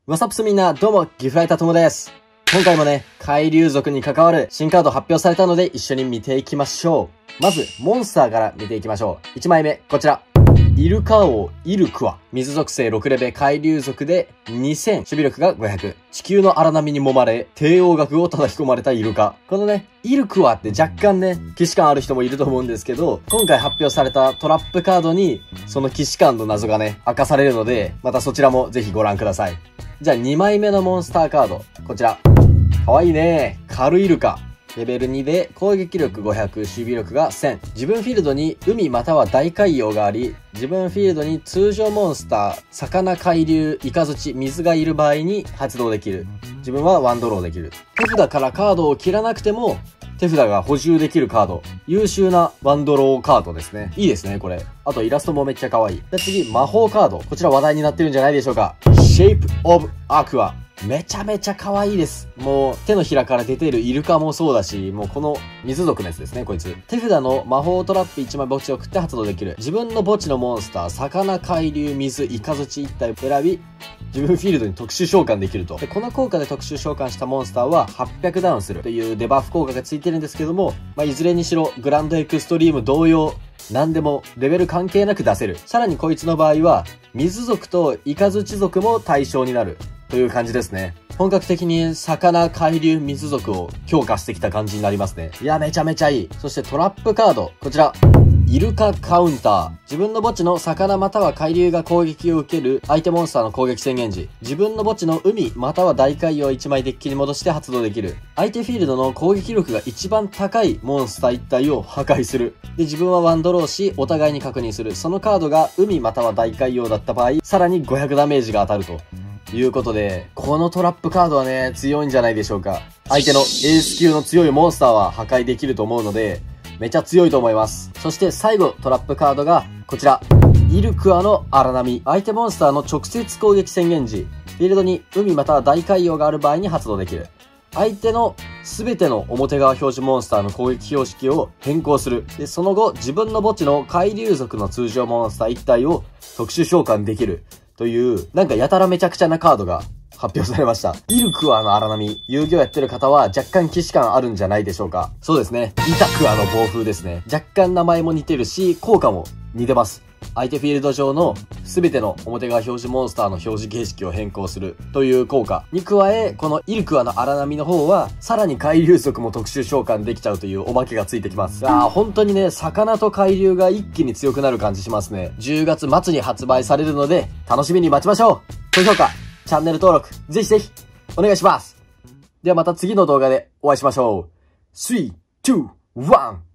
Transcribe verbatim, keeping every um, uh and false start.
ワサップスみんな、どうも、ギフライタトモです。今回もね、海竜族に関わる新カード発表されたので一緒に見ていきましょう。まず、モンスターから見ていきましょう。いちまいめ、こちら。イルカ王、イルクワ。水属性ろくレベ海竜族でにせん、守備力がごひゃく。地球の荒波に揉まれ、帝王学を叩き込まれたイルカ。このね、イルクワって若干ね、騎士感ある人もいると思うんですけど、今回発表されたトラップカードに、その騎士感の謎がね、明かされるので、またそちらもぜひご覧ください。じゃあにまいめのモンスターカード。こちら。かわいいね。カルイルカ。レベルにで攻撃力ごひゃく、守備力がせん。自分フィールドに海または大海洋があり、自分フィールドに通常モンスター、魚、海流、イカズチ、水がいる場合に発動できる。自分はワンドローできる。手札からカードを切らなくても、手札が補充できるカード。優秀なワンドローカードですね。いいですね、これ。あとイラストもめっちゃ可愛い。で、次、魔法カード。こちら話題になってるんじゃないでしょうか。Shape of Aqua。めちゃめちゃ可愛いです。もう手のひらから出てるイルカもそうだし、もうこの水族のやつですね、こいつ。手札の魔法トラップいちまい墓地を送って発動できる。自分の墓地のモンスター、魚、海流、水、イカズチいったいを選び、自分フィールドに特殊召喚できると。で、この効果で特殊召喚したモンスターははっぴゃくダウンするというデバフ効果がついてるんですけども、まあ、いずれにしろグランドエクストリーム同様、何でもレベル関係なく出せる。さらにこいつの場合は、水族とイカズチ族も対象になる。という感じですね。本格的に魚、海流、水族を強化してきた感じになりますね。いや、めちゃめちゃいい。そしてトラップカード。こちら。イルカカウンター。自分の墓地の魚または海流が攻撃を受ける相手モンスターの攻撃宣言時、自分の墓地の海または大海洋をいちまいデッキに戻して発動できる。相手フィールドの攻撃力が一番高いモンスターいったいを破壊する。で、自分はワンドローし、お互いに確認する。そのカードが海または大海洋だった場合、さらにごひゃくダメージが当たると。いうことで、このトラップカードはね、強いんじゃないでしょうか。相手のエース級の強いモンスターは破壊できると思うので、めちゃ強いと思います。そして最後、トラップカードが、こちら。イルクアの荒波。相手モンスターの直接攻撃宣言時、フィールドに海または大海洋がある場合に発動できる。相手の全ての表側表示モンスターの攻撃標識を変更する。で、その後、自分の墓地の海竜族の通常モンスターいったいを特殊召喚できる。という、なんかやたらめちゃくちゃなカードが発表されました。イルクアの荒波。遊戯をやってる方は若干騎士感あるんじゃないでしょうか。そうですね。イタクアの暴風ですね。若干名前も似てるし、効果も似てます。相手フィールド上の全ての表側表示モンスターの表示形式を変更するという効果に加え、このイルクアの荒波の方は、さらに海竜族も特殊召喚できちゃうというおまけがついてきます。ああ、本当にね、魚と海竜が一気に強くなる感じしますね。じゅうがつ末に発売されるので、楽しみに待ちましょう。高評価、チャンネル登録、ぜひぜひ、お願いします。ではまた次の動画でお会いしましょう。スリー、ツー、ワン